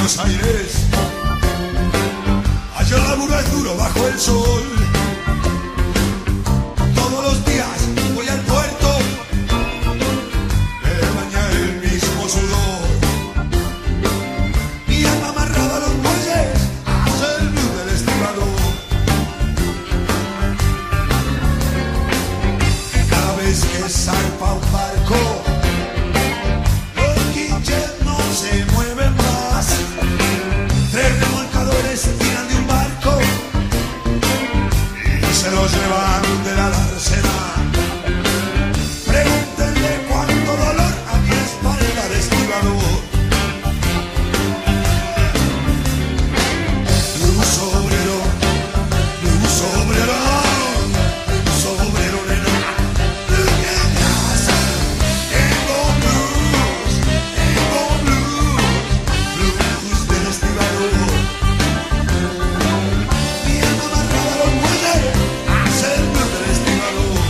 Buenos Aires. Allá el laburo es duro bajo el sol. Todos los días voy al puerto, me baña el mismo sudor. Mi alma amarrada a los muelles hace el blues del estibador. Cada vez que zarpa un barco, los quinches no se mueven más. Tres remolcadores tiran de un barco y se los llevan de la dársena. Pregúntenle cuánto dolor a mi espalda de estibador. Luz obrero, luz obrero, luz obrero, nena. Luz de casa, tengo blues, blues del estibador. Mi alma amarrada a los muelles hace el blues del estibador.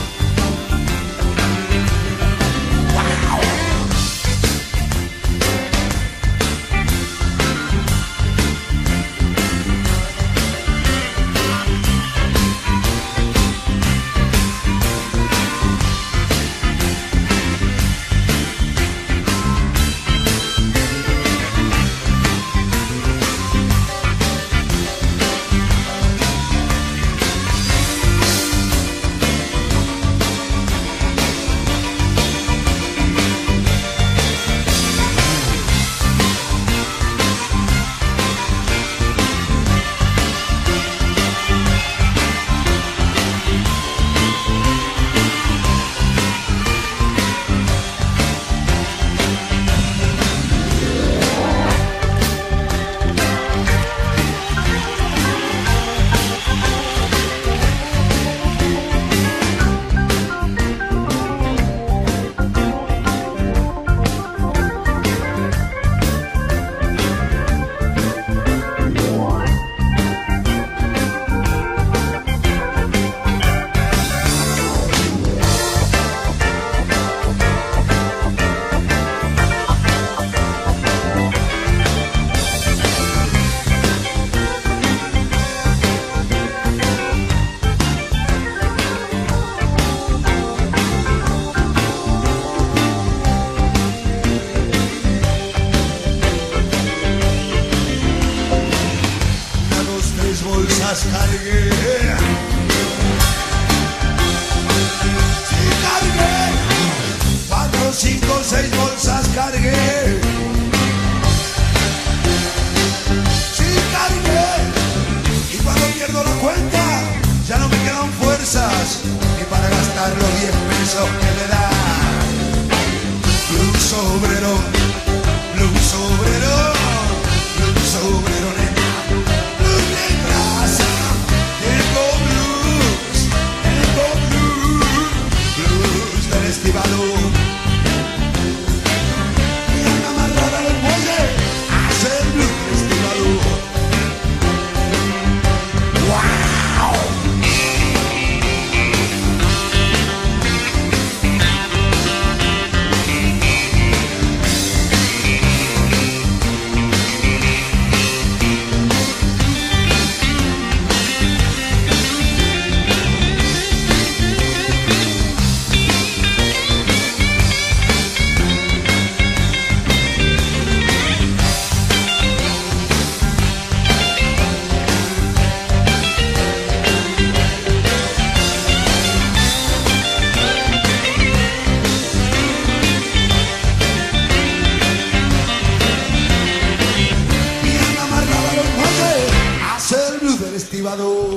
Bolsas cargué, sí cargué, 4, 5, 6 bolsas cargué, sí cargué, y cuando pierdo la cuenta ya no me quedan fuerzas ni para gastar los 10 pesos que me dan. Blues obrero, blues obrero, blues obrero, nena. Estibador. Mi alma amarrada a los muelles hace el blues del estibador. ¡Wow! Estibador.